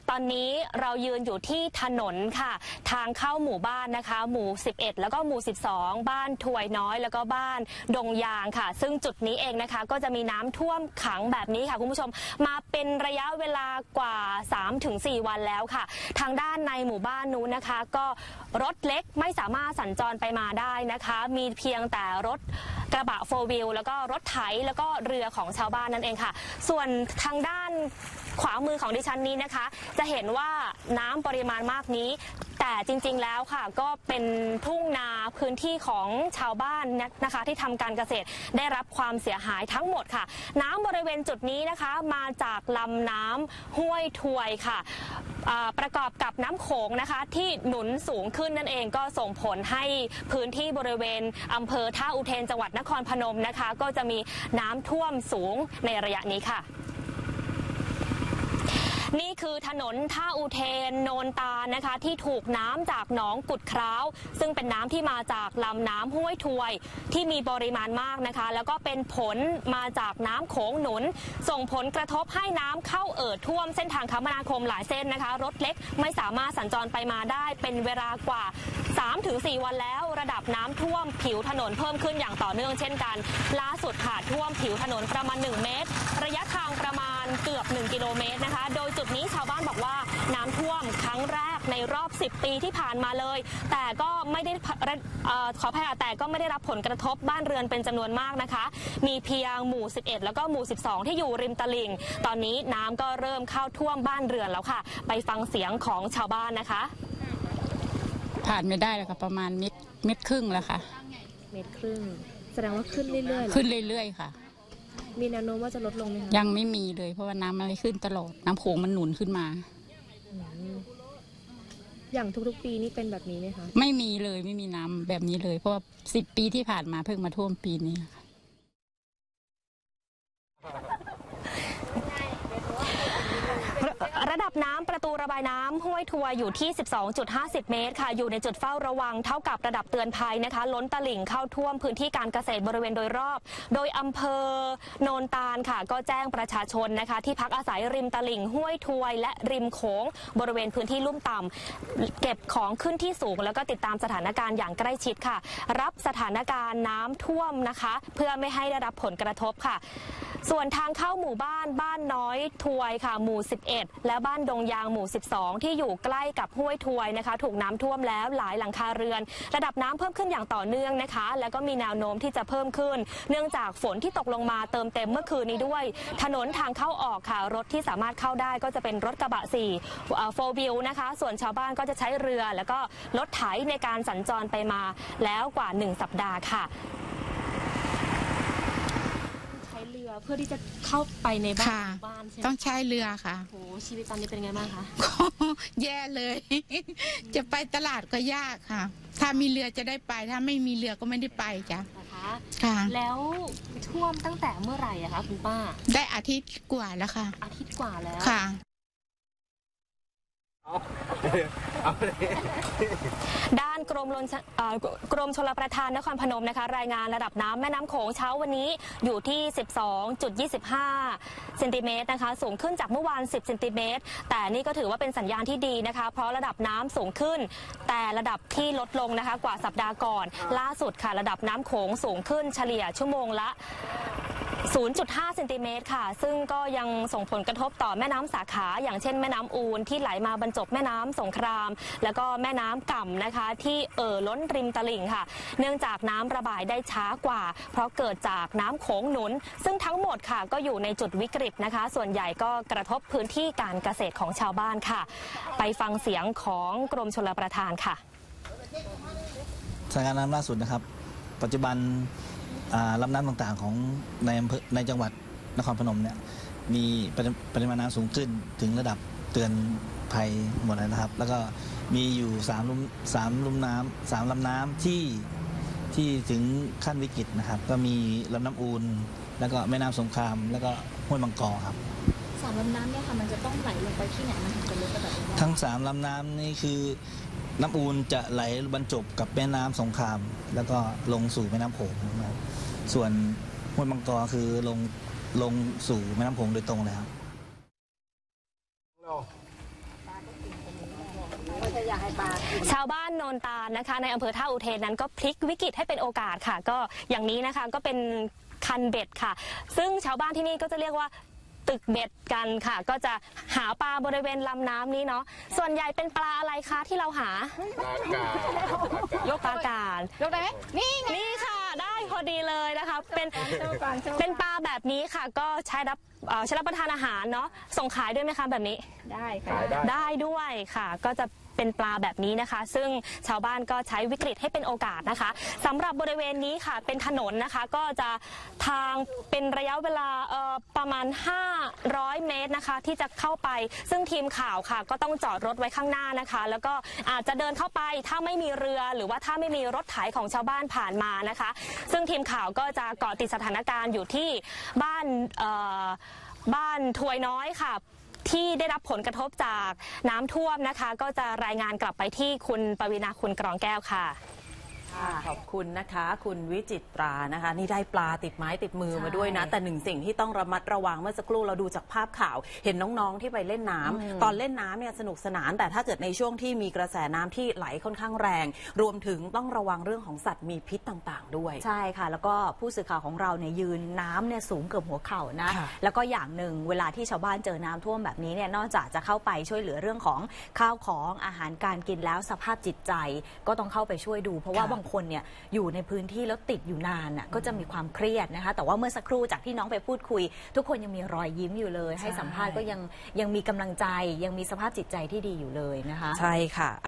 ตอนนี้เรายืนอยู่ที่ถนนค่ะทางเข้าหมู่บ้านนะคะหมู่11แล้วก็หมู่12บ้านถวยน้อยแล้วก็บ้านดงยางค่ะซึ่งจุดนี้เองนะคะก็จะมีน้ำท่วมขังแบบนี้ค่ะคุณผู้ชมมาเป็นระยะเวลากว่า 3-4 วันแล้วค่ะทางด้านในหมู่บ้านนู้นนะคะก็รถเล็กไม่สามารถสัญจรไปมาได้นะคะมีเพียงแต่รถกระบะ4 wheelแล้วก็รถไถแล้วก็เรือของชาวบ้านนั่นเองค่ะส่วนทางด้านขวามือของดิฉันนี้นะคะจะเห็นว่าน้ำปริมาณมากนี้แต่จริงๆแล้วค่ะก็เป็นทุ่งนาพื้นที่ของชาวบ้านนะคะที่ทำการเกษตรได้รับความเสียหายทั้งหมดค่ะน้ำบริเวณจุดนี้นะคะมาจากลำน้ำห้วยถวยค่ะประกอบกับน้ำโขงนะคะที่หนุนสูงขึ้นนั่นเองก็ส่งผลให้พื้นที่บริเวณอำเภอท่าอุเทนจังหวัดนครพนมนะคะก็จะมีน้ำท่วมสูงในระยะนี้ค่ะนี่คือถนนท่าอุเทนโนนตาลนะคะที่ถูกน้ำจากหนองกุดคร้าวซึ่งเป็นน้ำที่มาจากลำน้ำห้วยถวยที่มีปริมาณมากนะคะแล้วก็เป็นผลมาจากน้ำโขงหนุนส่งผลกระทบให้น้ำเข้าท่วมเส้นทางคมนาคมหลายเส้นนะคะรถเล็กไม่สามารถสัญจรไปมาได้เป็นเวลากว่า 3-4 วันแล้วระดับน้ำท่วมผิวถนนเพิ่มขึ้นอย่างต่อเนื่องเช่นกันล่าสุดค่ะท่วมผิวถนนประมาณ1 เมตรระยะทางประมาณเกือบ1 กิโลเมตรนะคะโดยจุดนี้ชาวบ้านบอกว่าน้ำท่วมครั้งแรกในรอบ10 ปีที่ผ่านมาเลยแต่ก็ไม่ได้ขออภัยแต่ก็ไม่ได้รับผลกระทบบ้านเรือนเป็นจำนวนมากนะคะมีเพียงหมู่11แล้วก็หมู่12ที่อยู่ริมตลิ่งตอนนี้น้ำก็เริ่มเข้าท่วมบ้านเรือนแล้วค่ะไปฟังเสียงของชาวบ้านนะคะผ่านไม่ได้เลยค่ะประมาณเม็ดครึ่งแล้วค่ะเม็ดครึ่งแสดงว่าขึ้นเรื่อยๆขึ้นเรื่อยๆค่ะมีแนวโน้มว่าจะลดลงไหมคะยังไม่มีเลยเพราะว่าน้ำมันขึ้นตลอดน้ำโขงมันหนุนขึ้นมาอย่างทุกๆปีนี่เป็นแบบนี้ไหมคะไม่มีเลยไม่มีน้ำแบบนี้เลยเพราะว่า10 ปีที่ผ่านมาเพิ่งมาท่วมปีนี้ค่ะระดับน้ำประตูระบายน้ำห้วยถวยอยู่ที่ 12.50 เมตรค่ะอยู่ในจุดเฝ้าระวังเท่ากับระดับเตือนภัยนะคะล้นตลิ่งเข้าท่วมพื้นที่การเกษตรบริเวณโดยรอบโดยอำเภอโนนตาลค่ะก็แจ้งประชาชนนะคะที่พักอาศัยริมตลิ่งห้วยถวยและริมโขงบริเวณพื้นที่ลุ่มต่ำเก็บของขึ้นที่สูงแล้วก็ติดตามสถานการณ์อย่างใกล้ชิดค่ะรับสถานการณ์น้ำท่วมนะคะเพื่อไม่ให้ได้รับผลกระทบค่ะส่วนทางเข้าหมู่บ้านน้อยถวยค่ะหมู่11และบ้านดงยางหมู่12ที่อยู่ใกล้กับห้วยถวยนะคะถูกน้ำท่วมแล้วหลายหลังคาเรือนระดับน้ำเพิ่มขึ้นอย่างต่อเนื่องนะคะแล้วก็มีแนวโน้มที่จะเพิ่มขึ้นเนื่องจากฝนที่ตกลงมาเติมเต็มเมื่อคืนนี้ด้วยถนนทางเข้าออกค่ะรถที่สามารถเข้าได้ก็จะเป็นรถกระบะ4 wheelนะคะส่วนชาวบ้านก็จะใช้เรือแล้วก็รถไถในการสัญจรไปมาแล้วกว่า1 สัปดาห์ค่ะเพื่อที่จะเข้าไปในบ้านใช่ไหมต้องใช้เรือค่ะโอ้ชีวิตตอนนี้เป็นไงบ้างคะแย่เลยจะไปตลาดก็ยากค่ะถ้ามีเรือจะได้ไปถ้าไม่มีเรือก็ไม่ได้ไปจ้ะค่ะแล้วท่วมตั้งแต่เมื่อไหร่อะคะคุณป้าได้อาทิตย์กว่าแล้วค่ะอาทิตย์กว่าแล้วค่ะด้านกรมชลประทานนครพนมนะคะรายงานระดับน้ำแม่น้ำโขงเช้าวันนี้อยู่ที่ 12.25 เซนติเมตรนะคะสูงขึ้นจากเมื่อวาน10 เซนติเมตรแต่นี่ก็ถือว่าเป็นสัญญาณที่ดีนะคะเพราะระดับน้ำสูงขึ้นแต่ระดับที่ลดลงนะคะกว่าสัปดาห์ก่อนล่าสุดค่ะระดับน้ำโขงสูงขึ้นเฉลี่ยชั่วโมงละ0.5 เซนติเมตรค่ะซึ่งก็ยังส่งผลกระทบต่อแม่น้ำสาขาอย่างเช่นแม่น้ำอูนที่ไหลมาบรรจบแม่น้ำสงครามแล้วก็แม่น้ำก่ำนะคะที่ล้นริมตลิ่งค่ะเนื่องจากน้ำระบายได้ช้ากว่าเพราะเกิดจากน้ำโขงหนุนซึ่งทั้งหมดค่ะก็อยู่ในจุดวิกฤตนะคะส่วนใหญ่ก็กระทบพื้นที่การเกษตรของชาวบ้านค่ะไปฟังเสียงของกรมชลประทานค่ะสถานการณ์น้ำล่าสุดนะครับปัจจุบันลำน้ำต่างๆของในจังหวัดนครพนมเนี่ยมีปริมาณน้ำสูงขึ้นถึงระดับเตือนภัยหมดเลยนะครับแล้วก็มีอยู่3 ลำน้ำที่ถึงขั้นวิกฤตนะครับก็มีลำน้ำอูนแล้วก็แม่น้ำสงครามแล้วก็ห้วยมังกรครับ 3 ลำน้ำเนี่ยค่ะมันจะต้องไหลลงไปที่ไหนมันถึงจะลดระดับทั้ง3 ลำน้ำนี่คือน้ำอูนจะไหลบรรจบกับแม่น้ำสงครามแล้วก็ลงสู่แม่น้ำโขงนะครับส่วนห้วยมังกรคือลงสู่แม่น้ำโขงโดยตรงเลยครับอยากให้ปลากินชาวบ้านโนนตาลนะคะในอำเภอท่าอุเทนนั้นก็พลิกวิกฤตให้เป็นโอกาสค่ะก็อย่างนี้นะคะก็เป็นคันเบ็ดค่ะซึ่งชาวบ้านที่นี่ก็จะเรียกว่าตึกเบ็ดกันค่ะก็จะหาปลาบริเวณลำน้ำนี้เนาะส่วนใหญ่เป็นปลาอะไรคะที่เราหาปลากาดยกได้ไหมนี่ไงนี่ค่ะได้พอดีเลยนะคะเป็นปลาแบบนี้ค่ะก็ใช้รับประทานอาหารเนาะส่งขายด้วยไหมคะแบบนี้ได้ค่ะได้ด้วยค่ะก็จะเป็นปลาแบบนี้นะคะ ซึ่งชาวบ้านก็ใช้วิกฤตให้เป็นโอกาสนะคะสำหรับบริเวณนี้ค่ะเป็นถนนนะคะก็จะทางเป็นระยะเวลาประมาณ500 เมตรนะคะที่จะเข้าไปซึ่งทีมข่าวค่ะก็ต้องจอดรถไว้ข้างหน้านะคะแล้วก็อาจจะเดินเข้าไปถ้าไม่มีเรือหรือว่าถ้าไม่มีรถไถของชาวบ้านผ่านมานะคะซึ่งทีมข่าวก็จะเกาะติดสถานการณ์อยู่ที่บ้านถวยน้อยค่ะที่ได้รับผลกระทบจากน้ำท่วมนะคะก็จะรายงานกลับไปที่คุณปวีณาคุณกรองแก้วค่ะขอบคุณนะคะคุณวิจิตรานะคะนี่ได้ปลาติดไม้ติดมือมาด้วยนะแต่หนึ่งสิ่งที่ต้องระมัดระวังเมื่อสักครู่เราดูจากภาพข่าวเห็นน้องๆที่ไปเล่นน้ำตอนเล่นน้ำเนี่ยสนุกสนานแต่ถ้าเกิดในช่วงที่มีกระแสน้ำที่ไหลค่อนข้างแรงรวมถึงต้องระวังเรื่องของสัตว์มีพิษต่างๆด้วยใช่ค่ะแล้วก็ผู้สื่อข่าวของเราเนี่ยยืนน้ำเนี่ยสูงเกือบหัวเข่านะแล้วก็อย่างหนึ่งเวลาที่ชาวบ้านเจอน้ำท่วมแบบนี้เนี่ยนอกจากจะเข้าไปช่วยเหลือเรื่องของข้าวของอาหารการกินแล้วสภาพจิตใจก็ต้องเข้าไปช่วยดูเพราะว่าบางคนเนี่ยอยู่ในพื้นที่แล้วติดอยู่นานน่ะก็จะมีความเครียดนะคะแต่ว่าเมื่อสักครู่จากที่น้องไปพูดคุยทุกคนยังมีรอยยิ้มอยู่เลยให้สัมภาษณ์ก็ยังมีกำลังใจยังมีสภาพจิตใจที่ดีอยู่เลยนะคะใช่ค่ะ